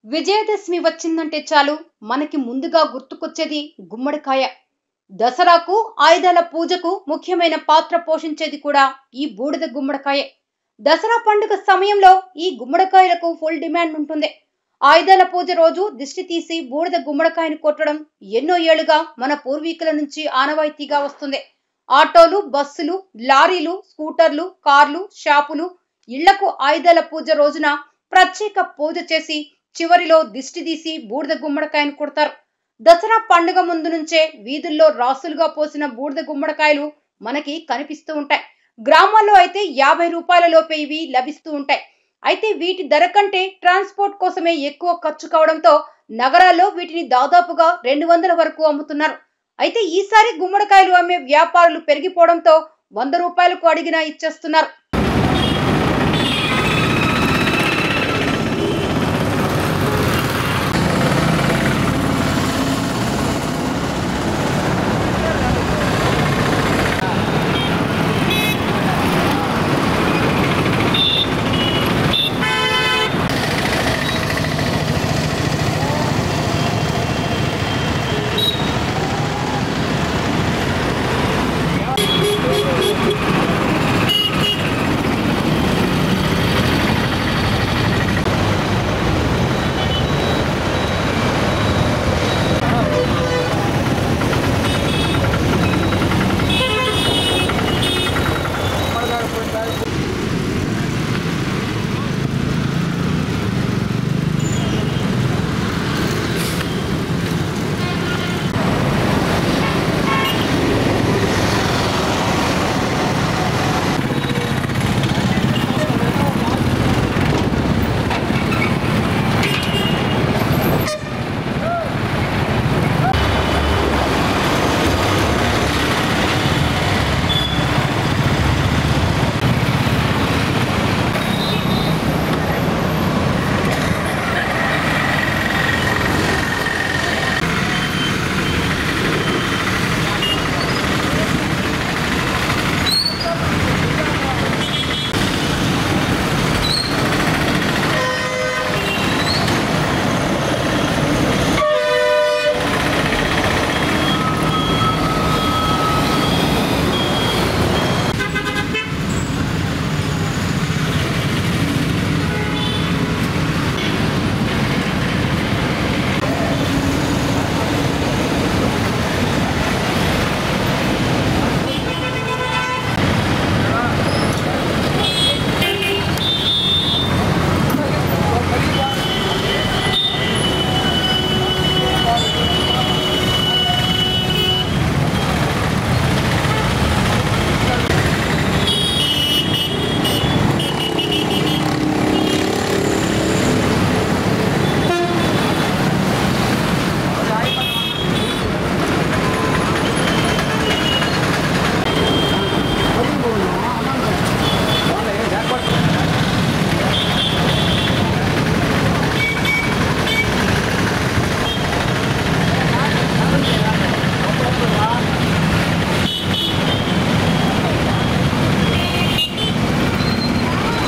విజయదశమి వచ్చిందంటే చాలు మనకి ముందుగా గుర్తుకొచ్చేది గుమ్మడికాయ. దసరాకు ఆయుధాల పూజకు ముఖ్యమైన పాత్ర పోషించేది కూడా ఈ బూడిద గుమ్మడికాయే. దసరా పండుగ సమయంలో ఈ గుమ్మడికాయలకు ఫుల్ డిమాండ్ ఉంటుంది. ఆయుధాల పూజ రోజు దిష్టి తీసి బూడిద గుమ్మడికాయను కొట్టడం ఎన్నో ఏళ్లుగా మన పూర్వీకుల నుంచి ఆనవాయితీగా వస్తుంది. ఆటోలు, బస్సులు, లారీలు, స్కూటర్లు, కార్లు, షాపులు, ఇళ్లకు ఆయుధాల పూజ రోజున ప్రత్యేక పూజ చేసి చివరిలో దిష్టి తీసి బూడిద గుమ్మడికాయను కొడతారు. దసరా పండుగ ముందు నుంచే వీధుల్లో రాసులుగా పోసిన బూడిద గుమ్మడికాయలు మనకి కనిపిస్తూ ఉంటాయి. గ్రామాల్లో అయితే 50 రూపాయల లోపే ఇవి లభిస్తూ ఉంటాయి. అయితే వీటి ధర కంటే ట్రాన్స్పోర్ట్ కోసమే ఎక్కువ ఖర్చు కావడంతో నగరాల్లో వీటిని దాదాపుగా 200 వరకు అమ్ముతున్నారు. అయితే ఈసారి గుమ్మడికాయలు అమ్మే వ్యాపారులు పెరిగిపోవడంతో 100 రూపాయలకు అడిగినా ఇచ్చేస్తున్నారు.